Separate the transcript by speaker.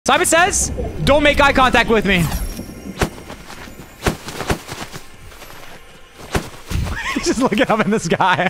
Speaker 1: Simon says, don't make eye contact with me. He's just looking up in the sky.